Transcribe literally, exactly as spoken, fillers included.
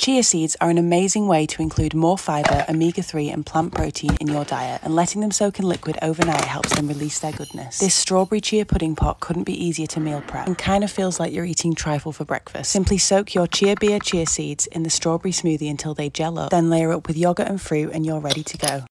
Chia seeds are an amazing way to include more fibre, omega three and plant protein in your diet, and letting them soak in liquid overnight helps them release their goodness. This strawberry chia pudding pot couldn't be easier to meal prep and kind of feels like you're eating trifle for breakfast. Simply soak your Chia Bia chia seeds in the strawberry smoothie until they gel up, then layer up with yogurt and fruit and you're ready to go.